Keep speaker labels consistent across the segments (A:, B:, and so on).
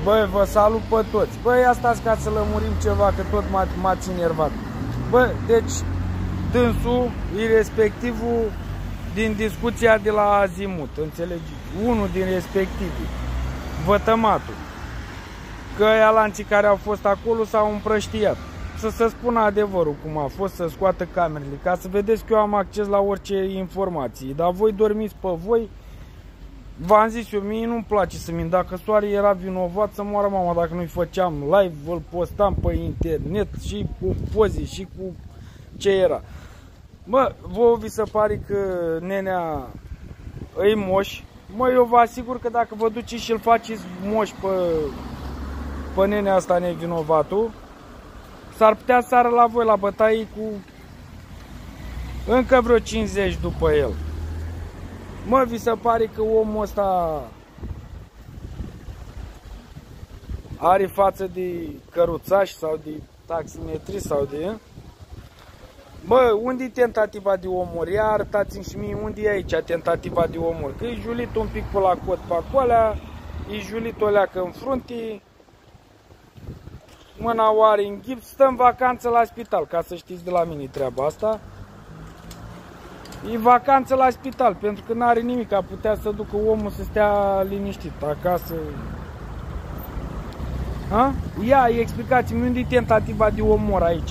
A: Băi, vă salut pe toți. Băi, asta ca să lămurim ceva, că tot m-ați enervat. Bă, deci, dânsul, respectivul, din discuția de la Azimut, înțelegi? Unul din respectivii, vătămatul, că ăia lanții care au fost acolo s-au împrăștiat. Să se spună adevărul cum a fost, să scoată camerele, ca să vedeți că eu am acces la orice informații. Dar voi dormiți pe voi. V-am zis eu, mie nu-mi place să mint. Dacă Soare era vinovat, să moară mama. Dacă nu-i făceam live, îl postam pe internet și cu poze și cu ce era. Mă, vouă vi se pare că nenea îi moș? Mă, eu vă asigur că dacă vă duceți și îl faceți moș pe nenea asta nevinovatul, s-ar putea să sară la voi la bătaie cu încă vreo 50 după el. Mă, vi se pare că omul ăsta are față de căruțaș sau de taximetrist sau de... Bă, unde-i tentativa de omor? Ia arătați-mi și mie unde e aici tentativa de omor. Că e julit un pic pe la cot pe acolea, e julit o leacă în frunte, mâna o are în gips, stă în vacanță la spital, ca să știți de la mine treaba asta. E vacanță la spital, pentru că n-are nimic, a putea să ducă omul să stea liniștit acasă. Ha? Ia, explicați-mi unde e tentativa de omor aici.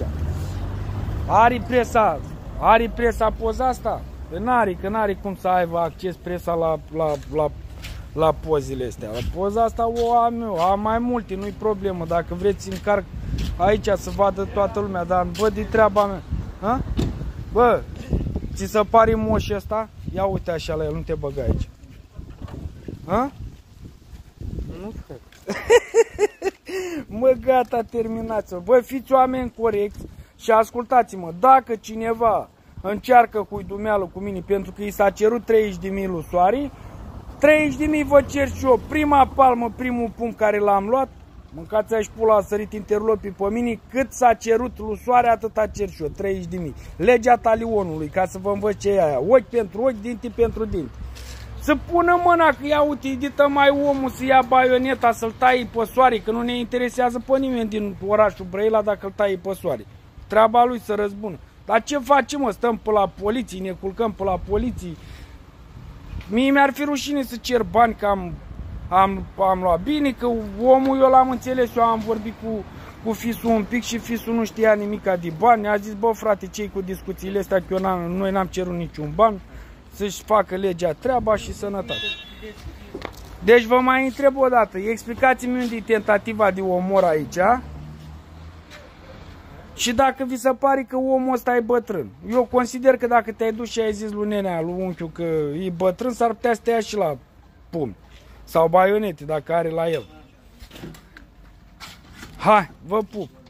A: Are presa poza asta? Că n-are cum să aibă acces presa la pozele astea. La poza asta o am eu, am mai multe, nu-i problemă. Dacă vreți încarc aici să vadă toată lumea, dar văd de treaba mea. Ha? Bă, ți se pare moș ăsta? Ia uite așa la el, nu te băga aici. Ha?
B: Nu, frate.
A: Mă, gata, terminați-o. Bă, fiți oameni corecți și ascultați-mă. Dacă cineva încearcă huidumeală cu mine pentru că i s-a cerut 30.000 lui Soare, 30.000 vă cer și eu. Prima palmă, primul punct care l-am luat, mâncați aș pula, a sărit interlopii pe mine, cât s-a cerut lui Soare, atâta cer și eu, 30.000. Legea talionului, ca să vă învăț ce e aia. Ochi pentru ochi, dinti pentru dinti. Să pună mâna, că ia uite, edită mai omul să ia baioneta, să-l taie pe Soare, că nu ne interesează pe nimeni din orașul Brăila dacă îl taie pe Soare. Treaba lui să răzbună. Dar ce facem, mă? Stăm pe la poliție, ne culcăm pe la poliție. Mie mi-ar fi rușine să cer bani că am luat. Bine că omul eu l-am înțeles, eu am vorbit cu fisul un pic și fisul nu știa nimica de bani. A zis, bă frate, ce-i cu discuțiile astea, că noi n-am cerut niciun ban, să-și facă legea treaba și sănătate. Deci vă mai întreb o dată, explicați-mi unde e tentativa de omor aici. Și dacă vi se pare că omul ăsta e bătrân. Eu consider că dacă te-ai dus și ai zis lui nenea, lui unchiul că e bătrân, s-ar putea să te ia și la pumni. Sau baionete, dacă are la el. Hai, vă pup!